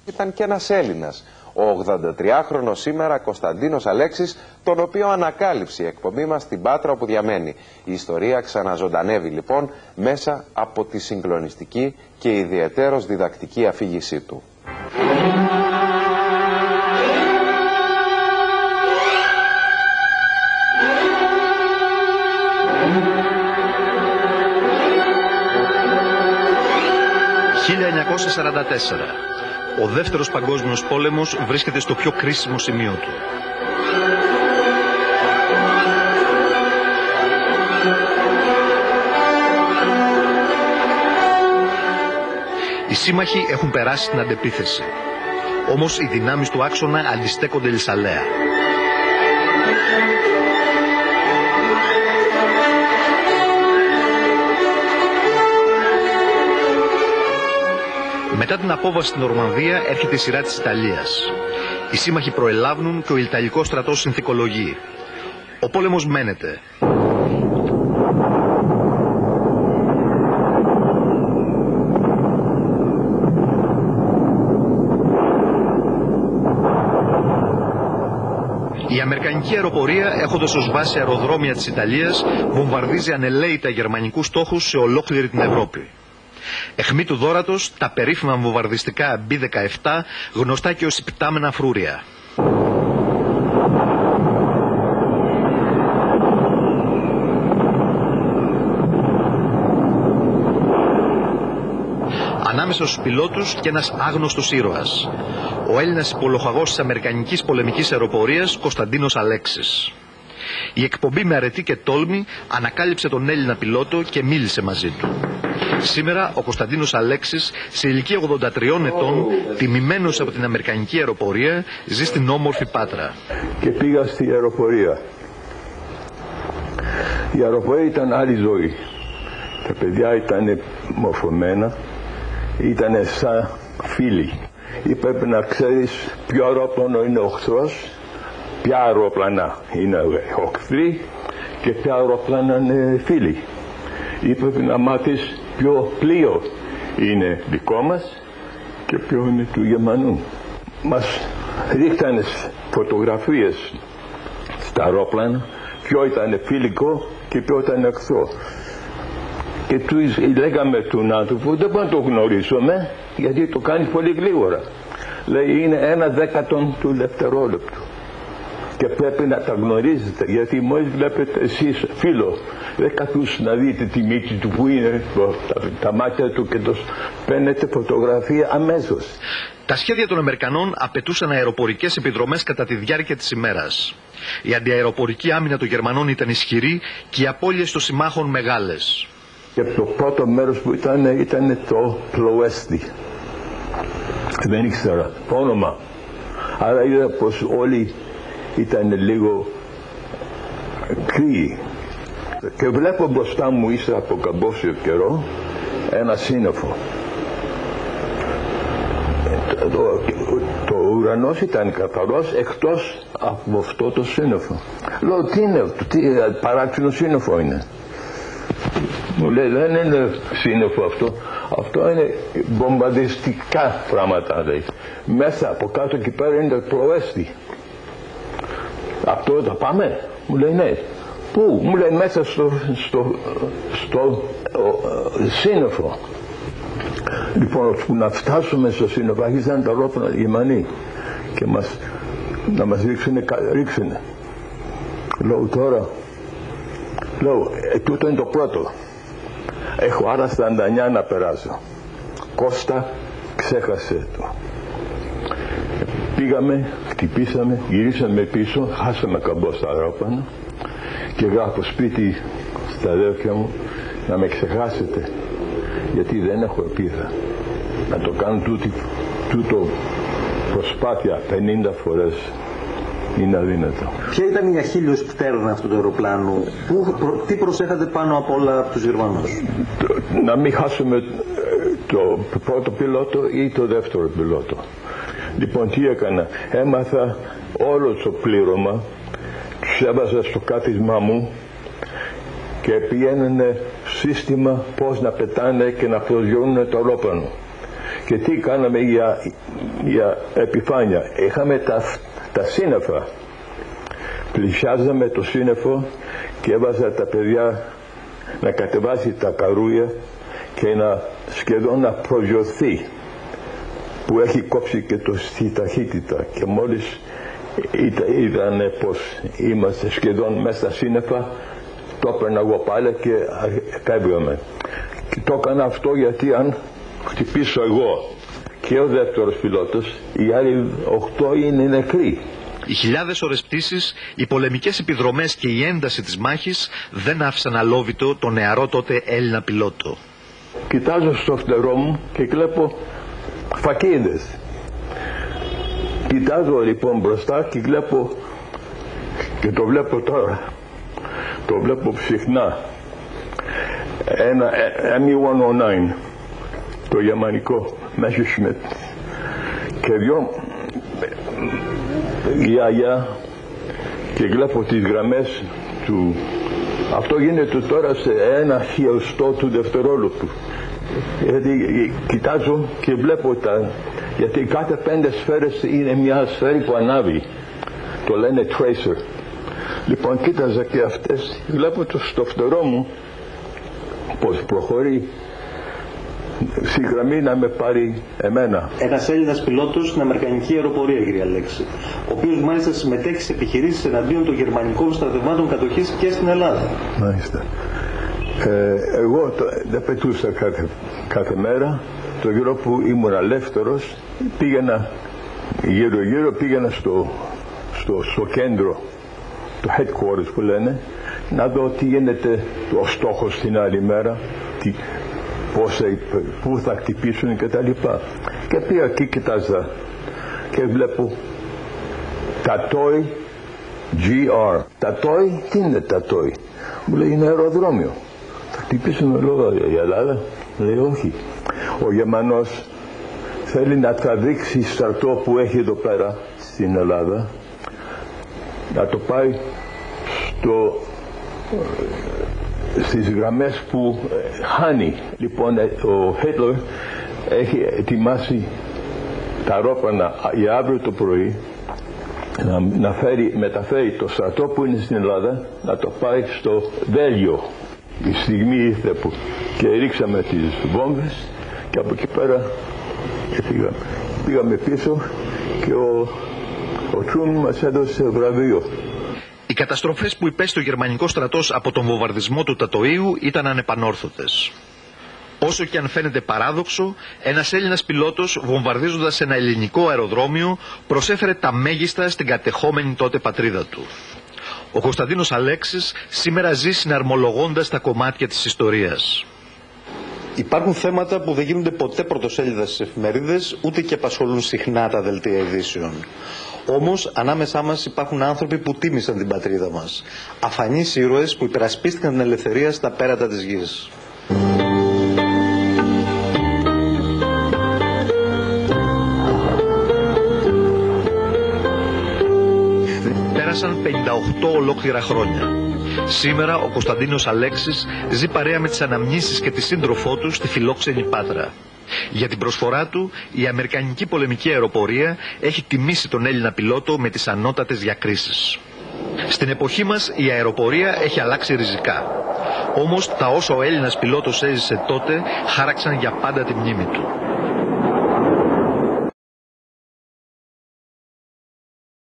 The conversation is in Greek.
Ήταν και ένας Έλληνας, ο 83χρονος σήμερα Κωνσταντίνος Αλέξης, τον οποίο ανακάλυψε η εκπομπή μας στην Πάτρα όπου διαμένει. Η ιστορία ξαναζωντανεύει λοιπόν μέσα από τη συγκλονιστική και ιδιαιτέρως διδακτική αφήγησή του. Ο δεύτερος παγκόσμιος πόλεμος βρίσκεται στο πιο κρίσιμο σημείο του. Οι σύμμαχοι έχουν περάσει στην αντεπίθεση. Όμως οι δυνάμεις του άξονα αντιστέκονται λυσαλέα. Μετά την απόβαση στην Νορμανδία έρχεται η σειρά της Ιταλίας. Οι σύμμαχοι προελάβουν και ο Ιταλικός στρατός συνθηκολογεί. Ο πόλεμος μένεται. Η αμερικανική αεροπορία, έχοντας ως βάση αεροδρόμια της Ιταλίας, βομβαρδίζει ανελαίητα γερμανικούς στόχους σε ολόκληρη την Ευρώπη. Αιχμή του δώρατος τα περίφημα βομβαρδιστικά B-17, γνωστά και ως υπτάμενα φρούρια. Ανάμεσα στους πιλότους και ένας άγνωστος ήρωας. Ο Έλληνας υπολοχαγός της αμερικανικής πολεμικής αεροπορίας Κωνσταντίνος Αλέξης. Η εκπομπή με αρετή και τόλμη ανακάλυψε τον Έλληνα πιλότο και μίλησε μαζί του. Σήμερα ο Κωνσταντίνος Αλέξης, σε ηλικία 83 ετών, τιμημένος από την αμερικανική αεροπορία, ζει στην όμορφη Πάτρα. Και πήγα στη αεροπορία. Η αεροπορία ήταν άλλη ζωή. Τα παιδιά ήταν μορφωμένα, ήταν σαν φίλοι. Πρέπει να ξέρεις ποιο αεροπλάνο είναι οχθρός, ποια αεροπλάνα είναι οχθροί και ποια αεροπλάνα είναι φίλοι. Πρέπει να μάθεις ποιο πλοίο είναι δικό μας και ποιο είναι του Γερμανού. Μας ρίχτανε φωτογραφίες στα αεροπλάνα, ποιο ήταν φιλικό και ποιο ήταν εχθρό. Και τους λέγαμε τον άνθρωπο, δεν μπορούμε να το γνωρίσουμε γιατί το κάνει πολύ γλίγορα. Λέει είναι 1/10 του δευτερόλεπτου. Και πρέπει να τα γνωρίζετε, γιατί μόλις βλέπετε εσείς φίλο, δεν καθούς να δείτε τη μύτη του που είναι, τα μάτια του και το παίρνετε φωτογραφία αμέσως. Τα σχέδια των Αμερικανών απαιτούσαν αεροπορικές επιδρομές κατά τη διάρκεια της ημέρας. Η αντιαεροπορική άμυνα των Γερμανών ήταν ισχυρή και οι απώλειες των συμμάχων μεγάλες. Και το πρώτο μέρος που ήταν το Πλοέστι. Δεν ήξερα το όνομα. Άρα είδα πως όλοι ήταν λίγο κρύοι. Και βλέπω μπροστά μου ύστερα από καμπόσιο καιρό ένα σύννεφο. Το ουρανός ήταν καθαρός εκτός από αυτό το σύννεφο. Λέω τι είναι, παράξενο σύννεφο είναι. Μου λέει δεν είναι σύννεφο αυτό, αυτό είναι βομβαρδιστικά πράγματα λέει. Μέσα από κάτω εκεί πέρα είναι το Πλοέστι. Αυτό θα πάμε, μου λέει ναι. Πού, μου λέει μέσα στο σύννεφο. Λοιπόν, που να φτάσουμε στο σύννεφο, άρχισαν τα αερόπλανα οι Γερμανοί και να μας ρίξουνε. Λέω τώρα, τούτο είναι το πρώτο. Έχω άρα στα 99 να περάσω. Κώστα, ξέχασε το. Πήγαμε, χτυπήσαμε, γυρίσαμε πίσω, χάσαμε καμπό στα αερόπλανα και γράφω σπίτι στα αδέρφια μου να με ξεχάσετε γιατί δεν έχω επίδα. Να το κάνω τούτο προσπάθεια 50 φορές είναι αδύνατο. Ποια ήταν η αχίλλειος πτέρνα αυτού του αεροπλάνου, τι προσέχατε πάνω από όλα από τους Γερμανούς? Να μην χάσουμε το πρώτο πιλότο ή το δεύτερο πιλότο. Λοιπόν τι έκανα, έμαθα όλο το πλήρωμα, τους έβαζα στο κάθισμά μου και πήγαινε σύστημα πώς να πετάνε και να προσγειώνουν το αερόπλανο. Και τι κάναμε για επιφάνεια. Είχαμε τα σύννεφα. Πλησιάζαμε το σύννεφο και έβαζα τα παιδιά να κατεβάσει τα καρούια και σχεδόν να προσγειωθεί, που έχει κόψει και τη ταχύτητα, και μόλις είδανε πως είμαστε σχεδόν μέσα στα σύννεφα, το έπαιρνα εγώ πάλι και φεύγαμε. Και το έκανα αυτό γιατί αν χτυπήσω εγώ και ο δεύτερος πιλότος, οι άλλοι 8 είναι νεκροί. Οι χιλιάδες ώρες πτήσης, οι πολεμικές επιδρομές και η ένταση της μάχης δεν άφησαν αλόβητο τον νεαρό τότε Έλληνα πιλότο. Κοιτάζω στο φτερό μου και βλέπω φακίδες. Κοιτάζω λοιπόν μπροστά και βλέπω, και το βλέπω τώρα, το βλέπω συχνά, ένα ME-109, το γερμανικό Messerschmitt, και δυο γιαγιά, και βλέπω τις γραμμές του. Αυτό γίνεται τώρα σε 1/1000 του δευτερόλεπτου. Γιατί κοιτάζω και βλέπω γιατί κάθε 5 σφαίρες είναι μια σφαίρη που ανάβει. Το λένε tracer. Λοιπόν, κοίταζα και αυτές, βλέπω στο φτερό μου πως προχωρεί στη γραμμή να με πάρει εμένα. Ένας Έλληνας πιλότος στην Αμερικανική αεροπορία, κύριε Αλέξη, ο οποίος μάλιστα συμμετέχει σε επιχειρήσεις εναντίον των γερμανικών στρατευμάτων κατοχής και στην Ελλάδα. Μάλιστα. Εγώ δεν πετούσα κάθε μέρα. Το γύρο που ήμουν ελεύθερος, πήγαινα γύρω-γύρω, πήγαινα στο κέντρο, το headquarters που λένε, να δω τι γίνεται ο στόχος την άλλη μέρα, πού θα χτυπήσουν και τα λοιπά. Και πήγα εκεί, κοιτάζα και βλέπω τα TOI GR. Τα TOI, τι είναι τα TOI? Μου λέει είναι αεροδρόμιο. Θα χτυπήσουν λόγω η Ελλάδα? Λέει όχι. Ο Γερμανός θέλει να τραβήξει στρατό που έχει εδώ πέρα στην Ελλάδα, να το πάει στις γραμμές που χάνει. Λοιπόν, ο Χίτλερ έχει ετοιμάσει τα αερόπλανα για αύριο το πρωί να μεταφέρει το στρατό που είναι στην Ελλάδα, να το πάει στο Βέλγιο. Η στιγμή ήρθε και ρίξαμε τις βόμβες και από εκεί πέρα πήγαμε πίσω και ο Τρούμαν μας έδωσε βραβείο. Οι καταστροφές που υπέστη ο γερμανικός στρατός από τον βομβαρδισμό του Τατοίου ήταν ανεπανόρθωτες. Όσο και αν φαίνεται παράδοξο, ένας Έλληνας πιλότος βομβαρδίζοντας ένα ελληνικό αεροδρόμιο προσέφερε τα μέγιστα στην κατεχόμενη τότε πατρίδα του. Ο Κωνσταντίνος Αλέξης σήμερα ζει συναρμολογώντας τα κομμάτια της ιστορίας. Υπάρχουν θέματα που δεν γίνονται ποτέ πρωτοσέλιδα στις εφημερίδες, ούτε και απασχολούν συχνά τα δελτία ειδήσεων. Όμως, ανάμεσά μας υπάρχουν άνθρωποι που τίμησαν την πατρίδα μας. Αφανείς ήρωες που υπερασπίστηκαν την ελευθερία στα πέρατα της γης. Πέρασαν 58 ολόκληρα χρόνια. Σήμερα ο Κωνσταντίνος Αλέξης ζει παρέα με τις αναμνήσεις και τη σύντροφό του στη φιλόξενη Πάτρα. Για την προσφορά του, η Αμερικανική πολεμική αεροπορία έχει τιμήσει τον Έλληνα πιλότο με τις ανώτατες διακρίσεις. Στην εποχή μας η αεροπορία έχει αλλάξει ριζικά. Όμως τα όσα ο Έλληνας πιλότος έζησε τότε χάραξαν για πάντα τη μνήμη του.